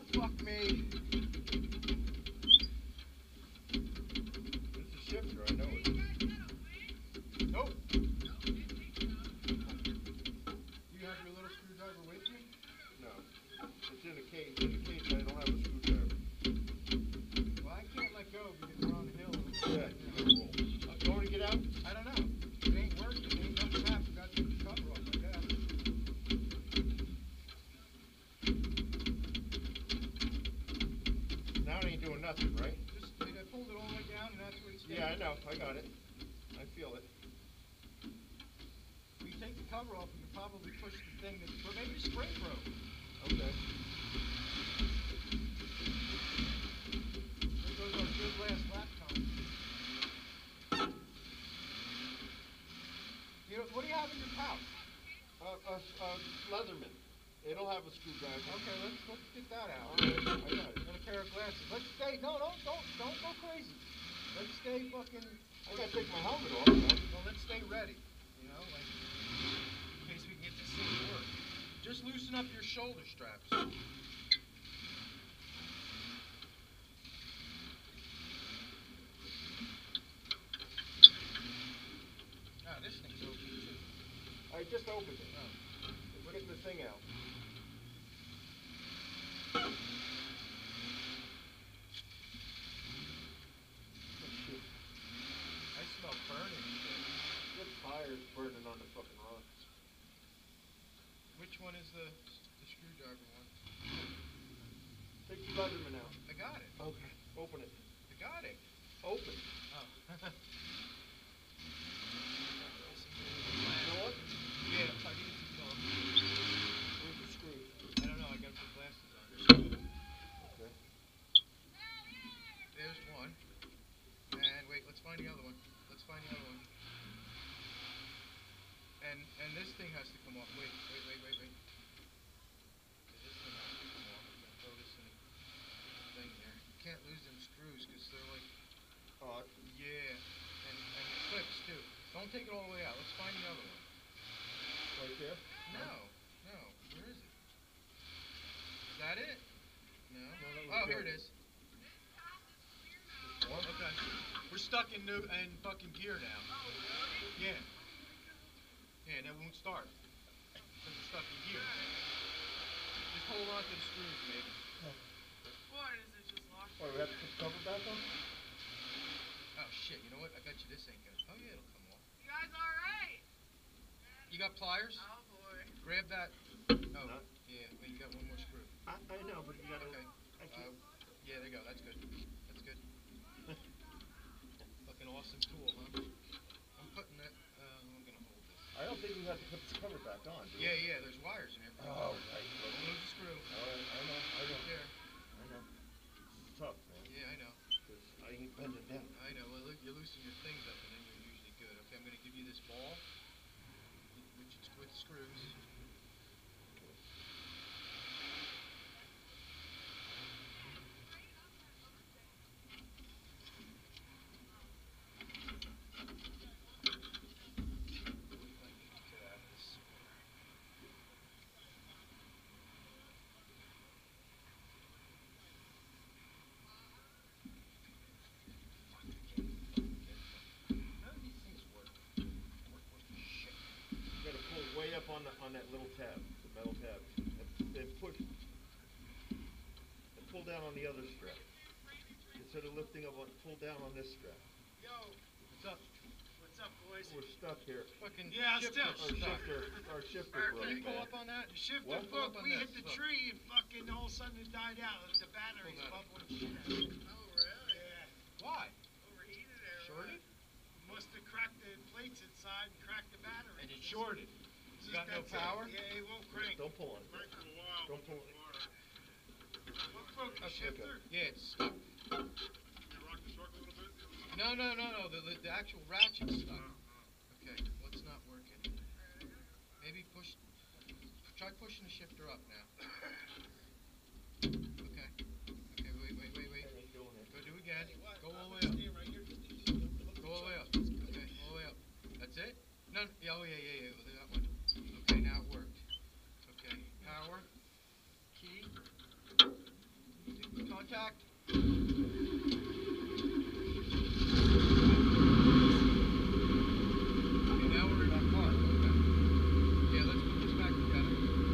Fuck me. It's a shifter, I know it. Nope. You have your little screwdriver with you? No. It's in a case. In the case, I don't have a screwdriver. Well, I can't let go because we're on the hill. Yeah, you want to get out? I don't know. It ain't working. It ain't nothing happened. Got to take the cover off, I guess. Now it ain't doing nothing, right? Just, I pulled it all the way down and that's where it's staying. Yeah, I know. I got it. I feel it. When you take the cover off, you can probably push the thing that, or maybe the spring broke. Okay. There goes our good last lap time. What do you have in your pouch? Leatherman. It'll have a screwdriver. Okay, let's get that out. All right, I got it. And a pair of glasses. Let's stay. No, don't go crazy. Let's stay fucking. I gotta take my helmet off. Well, let's stay ready. You know, like in case we can get this thing to work. Just loosen up your shoulder straps. Ah, this thing's open too. I just opened it. Oh. We're getting the thing out. I smell burning shit. Good fire's burning on the fucking rocks. Which one is the screwdriver one? Take the Leatherman out. I got it. Okay. Open it. I got it. Open. Oh. You know what? Yeah, I need some gum. Where's the screws? I don't know, I gotta put glasses on. Okay. There's one. And wait, let's find the other one. Let's find the other one. And this thing has to come off. Wait. 'Cause this thing has to come off. I'm gonna throw this in the thing there. You can't lose them screws because they're like, yeah. And it clips too. Don't take it all the way out. Let's find the other one. Right there? No. Where is it? Is that it? No. No, Oh, here it is. Okay. We're stuck in fucking gear now. Yeah. Yeah, that won't start. Because we're stuck in gear. Just hold on to the screws, maybe. What is it just locked? Oh, we have to put the cover back on? Oh shit, you know what? I bet you this ain't gonna. Oh yeah, it'll come off. You guys alright? You got pliers? Oh boy. Grab that. Oh, No. yeah, wait, you got one more screw. I know, but you gotta... Okay. I can't... Yeah, there you go. That's good. That's good. Fucking awesome tool, huh? I'm putting that. I'm gonna hold this. I don't think we have to put the cover back on, do we? Yeah. There's wires in there. Oh, right. Don't lose the screw. All right, I know. Right there. I know. It's tough, man. Yeah, I know. Because I ain't bending down. I know. Well, look, you loosen your things up, and then you're usually good. Okay, I'm gonna give you this ball, which is with screws. Way up on that little tab, the metal tab, and push, and pull down on the other strap. Instead of lifting up, pull down on this strap. Yo, What's up? what's up, boys? We're stuck here. Fucking Yeah, shifter still. stuck. Our shifter Can broke. Can you pull man. up on that? The shifter What? Pull up broke. on We this, hit the look. tree and fucking all of a sudden it died out. The battery's Pull that up. bubbling shit out. Oh, really? Yeah. Why? Overheated there. Shorted? Must have cracked the plates inside and cracked the battery. And it shorted. You got no That's it. power? Yeah, it won't crank. Don't pull on it. Crank for a while. Don't pull it. What broke the Okay. shifter? Yeah, it's stuck. You rock the truck a little bit? No. The actual ratchet's stuck. Okay, what's not working? Maybe push. Try pushing the shifter up now. Okay. Okay. Wait. I ain't doing it. Go do it again. Go all the way up. Stay right here. Go all the way up. Okay, all the way up. That's it? No. Yeah. Oh yeah. That one. Okay, now it worked. Okay. Power. Key. contact. Okay, now we're in our car. Okay. Yeah, let's put this back together.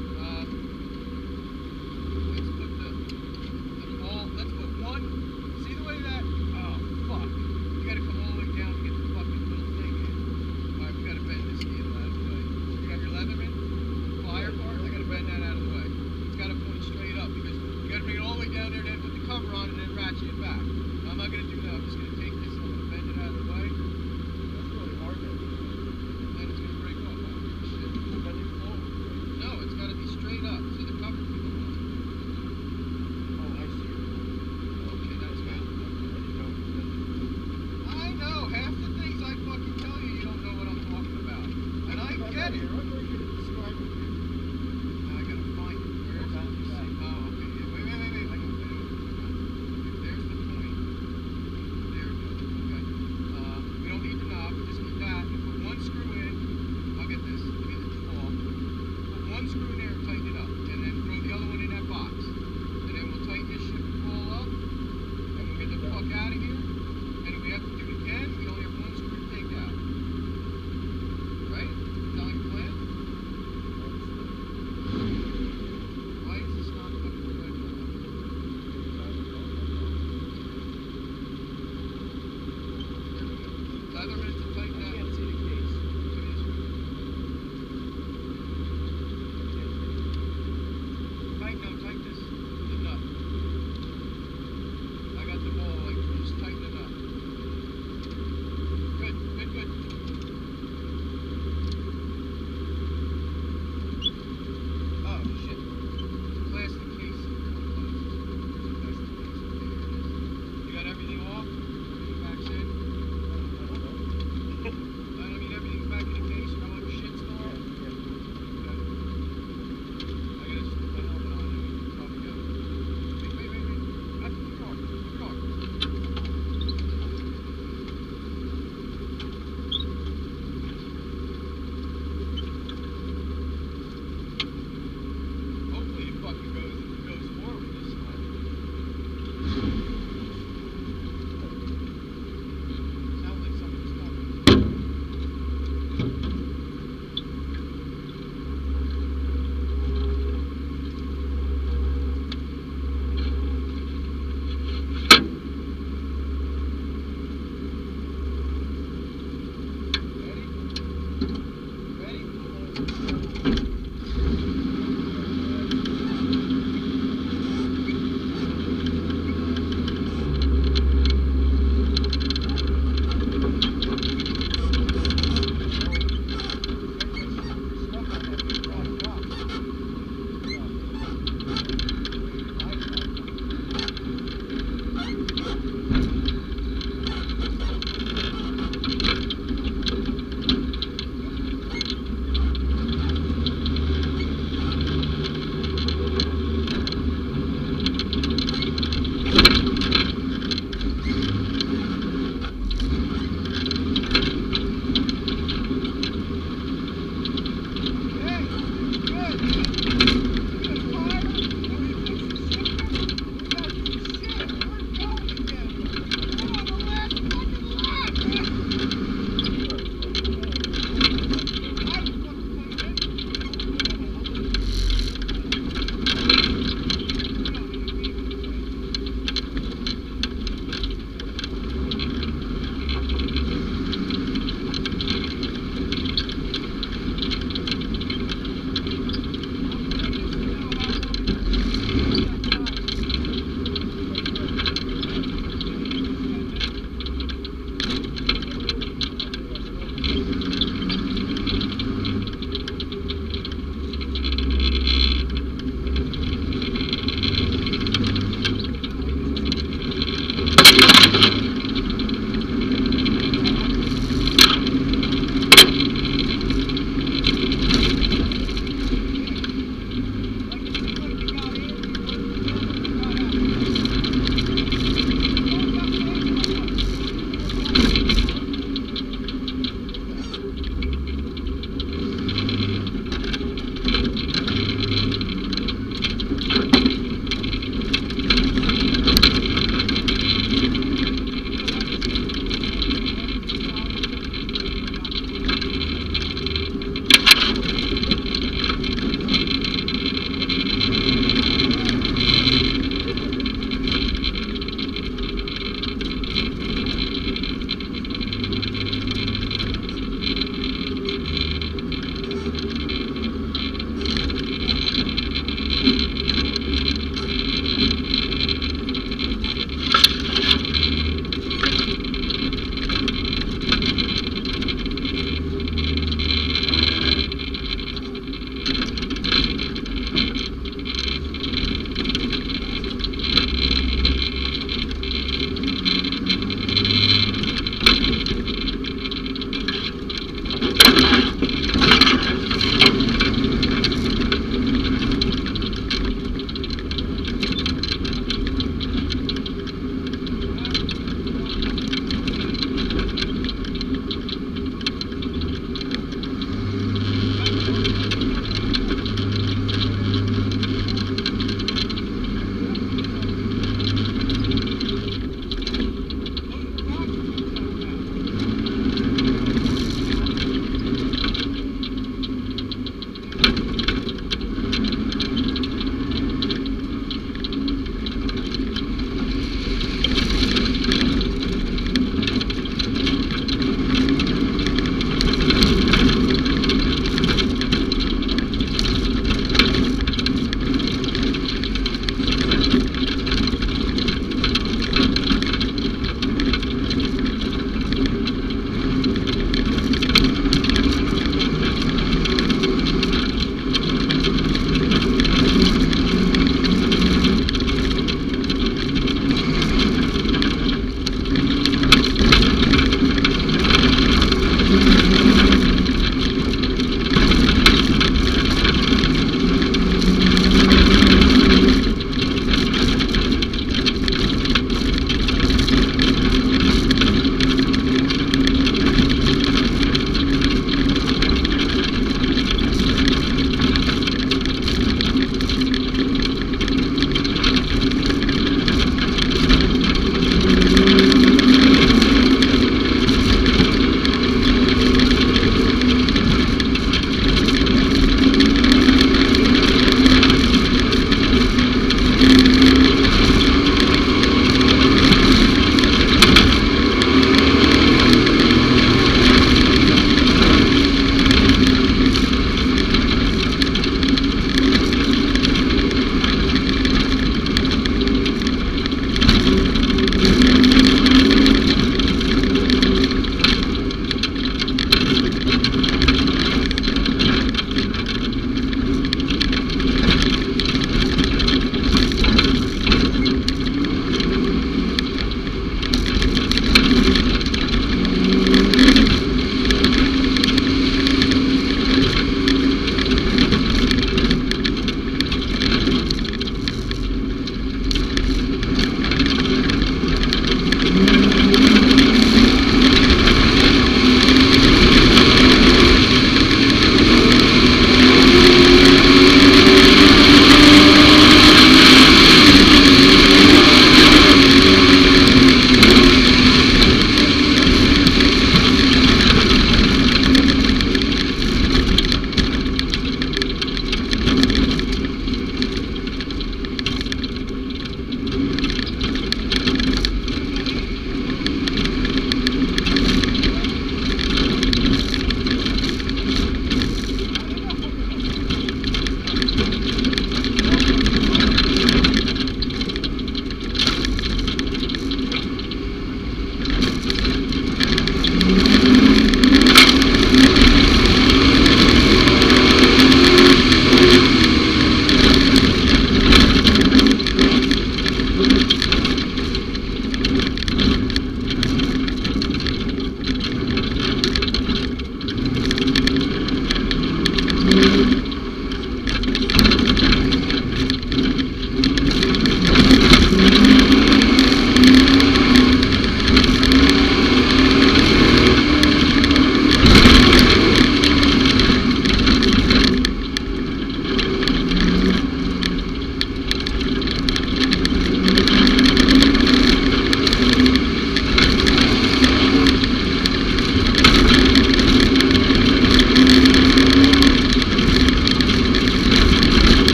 Let's put let's put one. See the way that? Oh, fuck. You gotta come all the way down to get the fucking little thing in. Alright, we gotta bend this needle out of the way. You got your Leatherman? Fire part? I gotta bend that out of the way. It's gotta point straight up because you gotta bring it all the way down there, then put the cover on, and then ratchet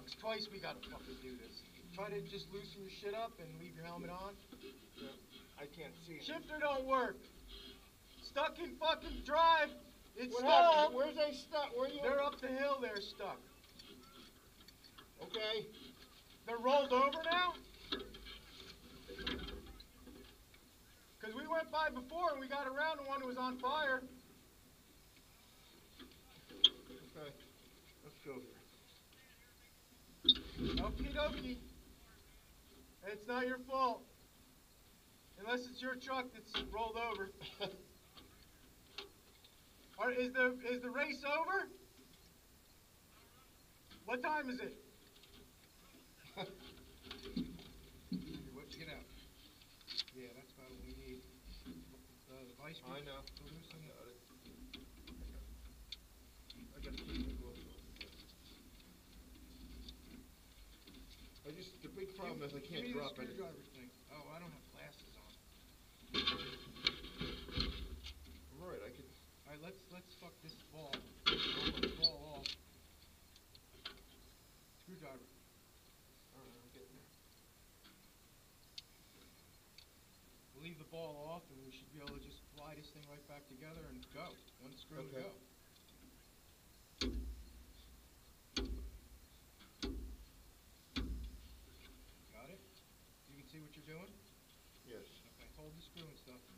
It's twice we gotta fucking do this. Try to just loosen your shit up and leave your helmet on. Yeah, I can't see it. Shifter don't work. Stuck in fucking drive. It's What stalled. happened? Where's they stuck? Where are you? They're up the hill. They're stuck. Okay. They're rolled over now? Because we went by before and we got around the one who was on fire. Okay. Let's go here. Okie dokie. It's not your fault. Unless it's your truck that's rolled over. Is the race over? What time is it? Get out. Yeah, that's about what we need. The vice grip. I know. To loosen it. I got to keep it close. The big problem is I can't Give me drop the it. screwdriver thing. Oh, I don't have glasses on. Right, I could. All right, let's fuck this ball. Roll this ball off. Screwdriver. All right, I'm getting there. We'll leave the ball off, and we should be able to just fly this thing right back together and go. One screw and Okay. go. Got it? You can see what you're doing? Yes. Okay, hold the screw and stuff.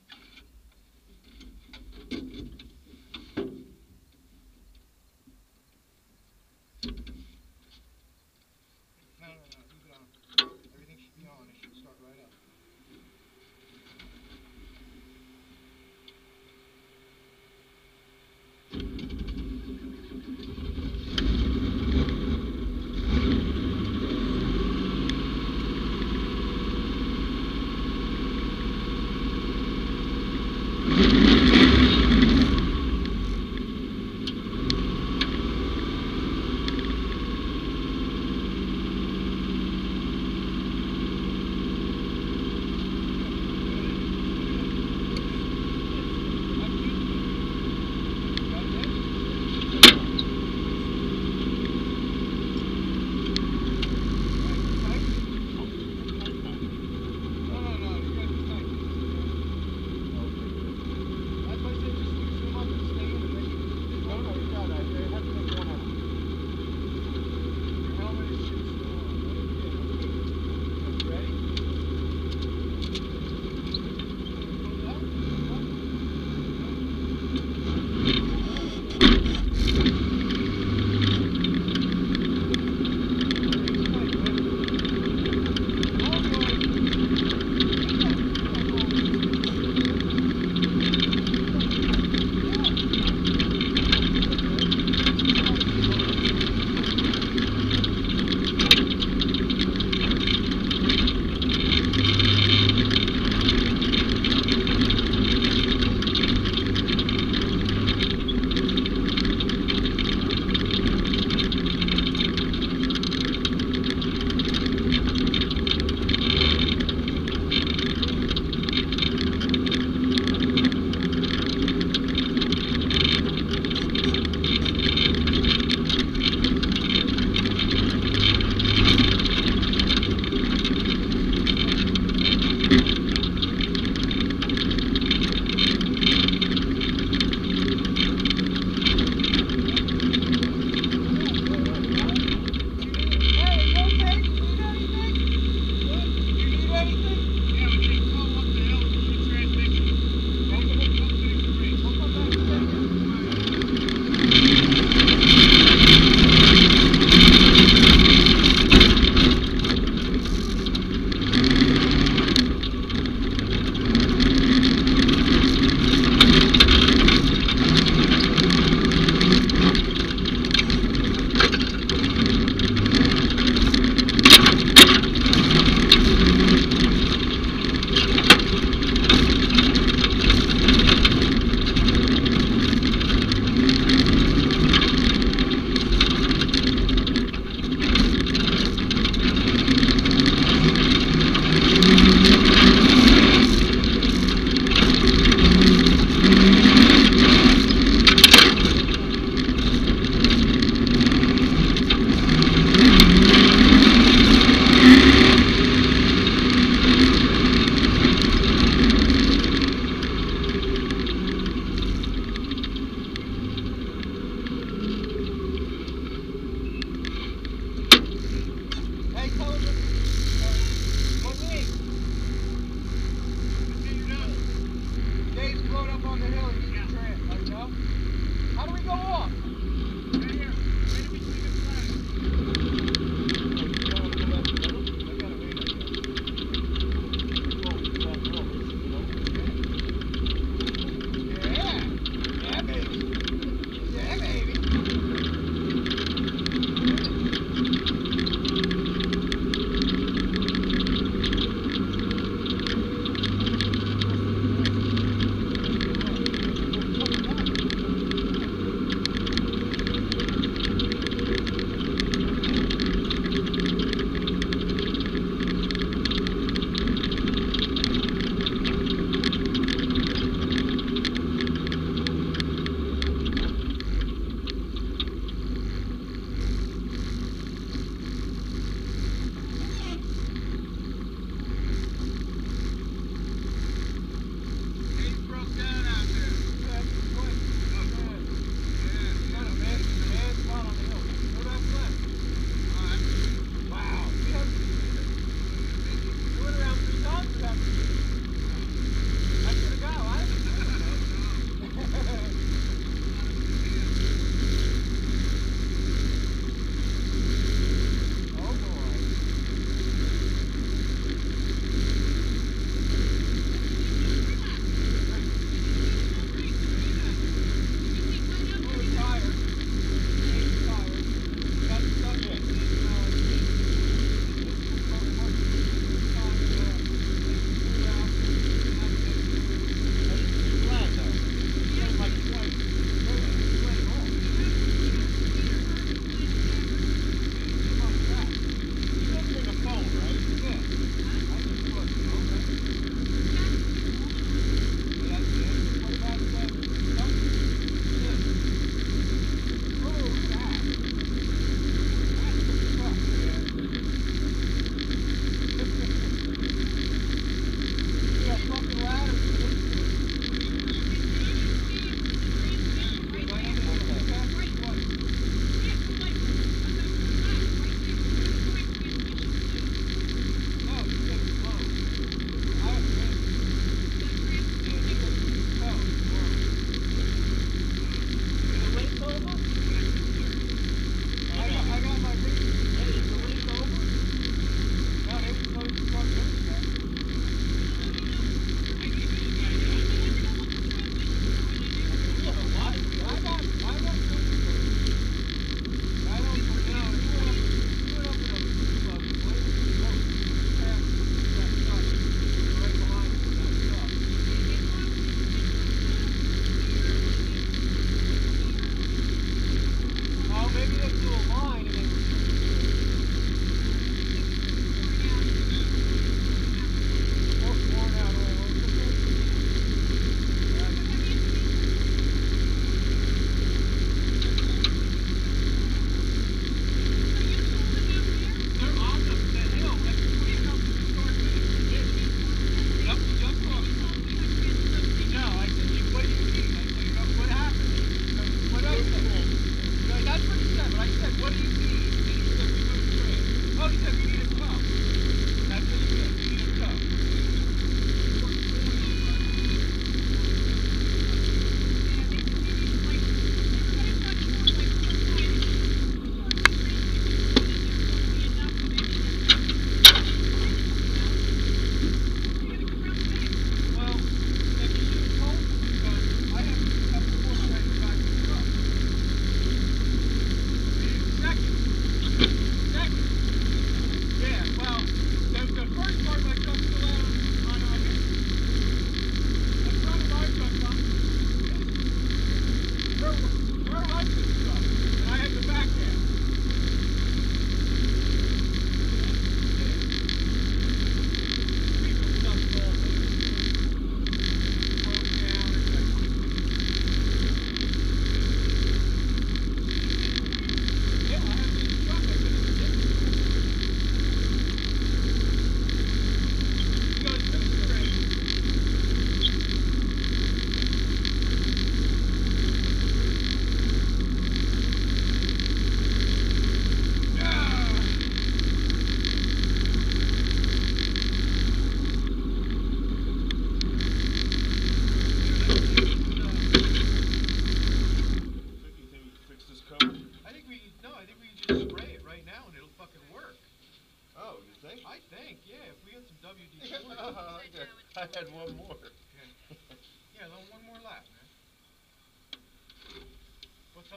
No, leave it on. Everything should be on. It should start right up.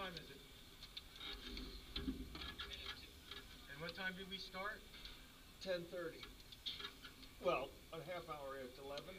time is it? And what time did we start? 10:30. Well, a half hour after 11.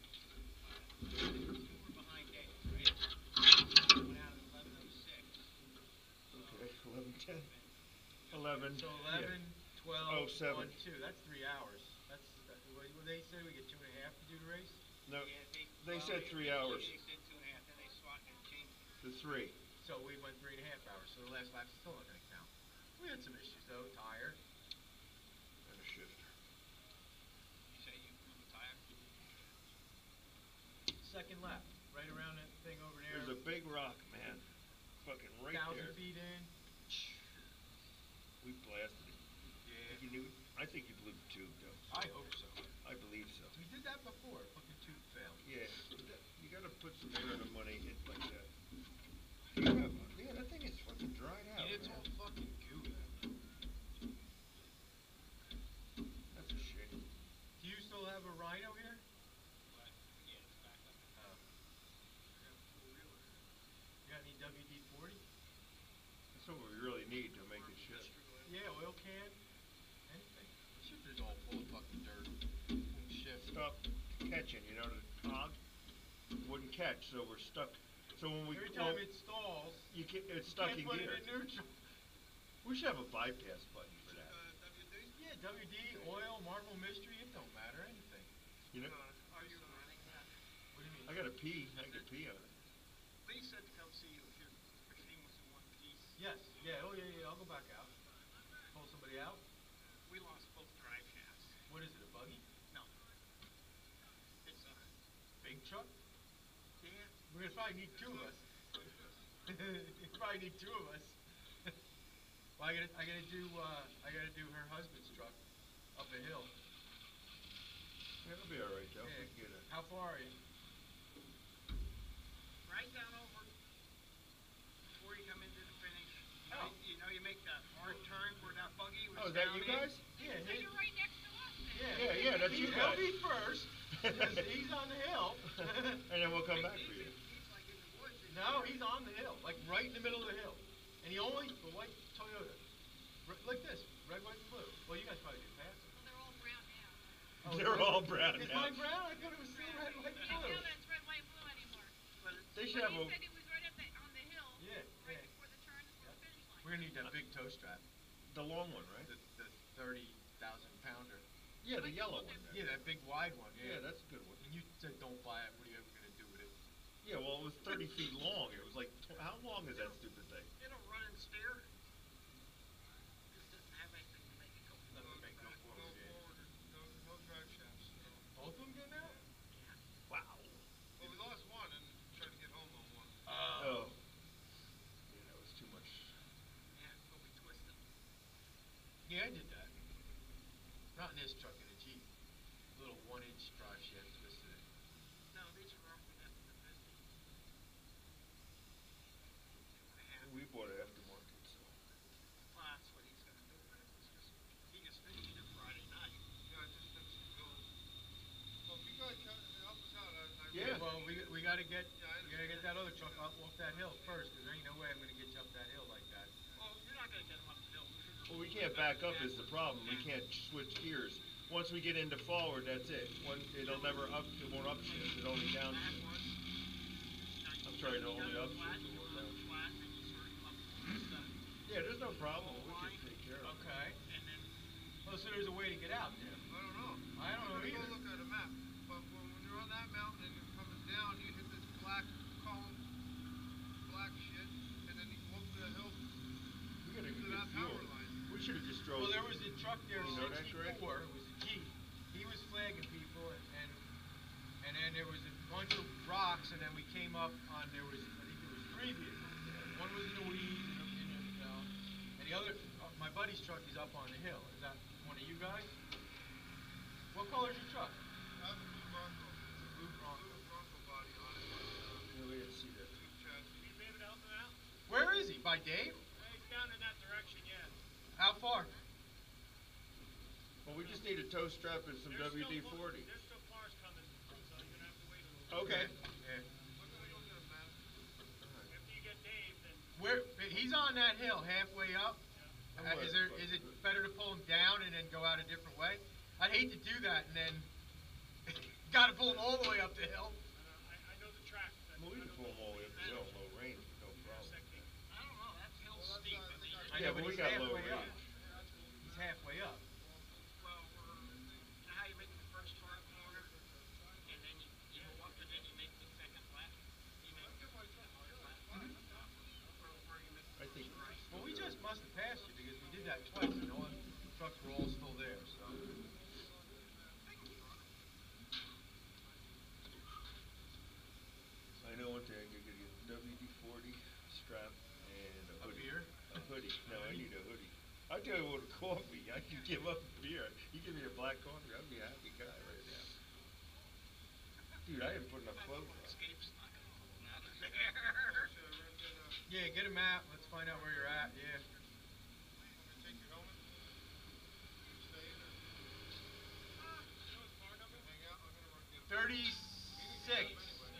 We're behind Dave, right? Went out at 11:06. Okay, 11:10. 11. So yeah. 11, 12, Oh, 7. 1, 2. That's 3 hours. That's what they say we get 2.5 to do the race. No, Yeah, they said 3 hours. They said 2.5, then they swatted and changed it. To 3. So we went 3.5 hours. So the last lap's still not going to count. We had some issues though. Tire. And a shifter. You say you blew the tire? Second lap, right around that thing over there. There's a big rock, man. Fucking right 1,000 there. feet in. We blasted it. Yeah. I think you blew the tube, though. I hope so. I believe so. We did that before. Fucking tube failed. Yeah, you gotta put some air in the money hit like that. Yeah, that thing is fucking dried out. Yeah, it's man. all fucking gooey. That's a shame. Do you still have a Rhino here? But, yeah, it's back up. Oh. You got any WD-40? That's what we really need to make it shift. Yeah, oil can. Anything. Shifter's all full of fucking dirt. Won't shift. Stop catching, you know, the cog wouldn't catch, so we're stuck. So when we Every time it stalls, it's stuck can't in put gear. it in neutral. We should have a bypass button for that. Yeah, WD, oil, Marvel Mystery, it don't matter, anything. You know, Are you running that? What do you mean? I gotta pee. I can pee on it. Lee said to come see you if your machine was in one piece. Yes, yeah, oh yeah, I'll go back out. Pull somebody out. We lost both drive shafts. What is it, a buggy? No. It's Big truck? yeah. We're gonna probably need 2 of us. You probably need 2 of us. Well, I gotta do her husband's truck up a hill. Yeah, it'll be all right, Joe. Yeah. We can get it. How far are you? Right down over before you come into the finish. Oh. You make that hard turn where that buggy was Oh, is that down you in. guys? Yeah, So you're right next to us then. Yeah, that's you He'll guys. be first. 'Cause he's on the hill. And then we'll come back for you. He's like in the woods. No, he's on the hill, like right in the middle of the hill. And he only, the white Toyota, like this, red, white, and blue. Well, you guys probably didn't pass it. Well, they're all brown now. Oh, They're really? all brown Is now. mine brown? I thought it was still red, white, and Can't blue. tell that it's red, white, and blue anymore. They should But have he a. said he was right on the hill. Yeah, Right yeah. before the turn, before the finish line. We're gonna need that big toe strap, The long one, right? the 30,000 pounder. Yeah, the yellow one. There. Yeah, that big wide one. Yeah, Yeah, that's a good one. And you said don't buy it. What are you ever gonna do with it? Yeah, well, it was 30 feet long. It was like, how long is that stupid thing? It'll run and steer. Just doesn't have anything to make it go Doesn't make no forward. Yeah. No drive shafts. Both of them getting out? Wow. Well, we lost one and tried to get home on one. Oh. Yeah, that was too much. Yeah, it'll be twisted. Yeah, I did that. Not in this truck, in a Jeep. Little 1-inch drive shaft twisted it. No, these are off with that the business. We bought it aftermarket, so. Well, that's what he's gonna do, but it was just, he just finished it Friday night. Yeah, I just took some bills. Well, if you guys can help us out, Yeah. Well, we gotta get Yeah, I we gotta get that other truck up off that hill first, 'cause there ain't no way I'm gonna get you up that hill like that. Well, you're not gonna get him up the hill. Well, we can't back up is the problem. We can't switch gears. Once we get into forward, that's it. It'll never it won't upshift. It only Back downshift. once. I'm sorry, it only Flat, upshift. you It go won't down downshift. flat, then you sort of up the Yeah, there's no problem. We can take care of it. Okay. and then Well, so there's a way to get out there. I don't know. I don't know We're gonna either. go look at a map. But when you're on that mountain and you're coming down, you hit this black column, black shit, and then you go up the hill We gotta to get that fuel. power line. We should have just drove. Well, there was a truck there, You know that, Greg? 64. It was a Jeep. He was flagging people, and then there was a bunch of rocks, and then we came up on I think there was 3 vehicles there. One was in the weeds, and the other, my buddy's truck is up on the hill. Is that one of you guys? What color's your truck? I have a blue Bronco. It's a blue Bronco. Blue Bronco body on it. Yeah, we didn't see that. Tube chassis. you be able to help him out? Where is he? By Dave? He's down in that direction, yeah. How far? Well, we just need a toe strap and some WD-40. There's still cars coming, so you're gonna have to wait a little bit. Okay. Yeah. We're gonna go get a map. After you get Dave, then Where? on that hill halfway up, is it better to pull him down and then go out a different way? I'd hate to do that and then got to pull him all the way up the hill. I know the track. Well, we can pull them all the way up the hill, low range, no problem. I don't know, that hill's steep. I mean, I Yeah, know, but we he's got low halfway up. range. He's halfway up. well, you know how you make the first turn corner, and then you go up, and then you make the second left? You make the left. Or you make I think. Well, we just must have passed you because we did that twice and all the trucks were all still there. So. I know one thing, I'm gonna get a WD-40 strap and a A hoodie. beer? A hoodie. No, I need a hoodie. I'll tell you what, a coffee. I can give up beer. You give me a black coffee, I'd be a happy guy right now. Dude, I didn't put enough clothes on. escape's not gonna pull him out of there. Yeah, get a map. Let's find out where you're at. Yeah. Take your helmet. You stay in there. Hang out. I'm gonna run get 36.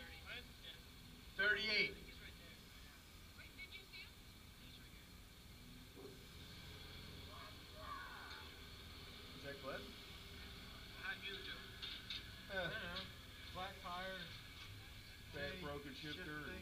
38. Wait, did you see him? Is that Glenn? How'd you do? I don't know. Flat tire. Bad Hey, broken shifter.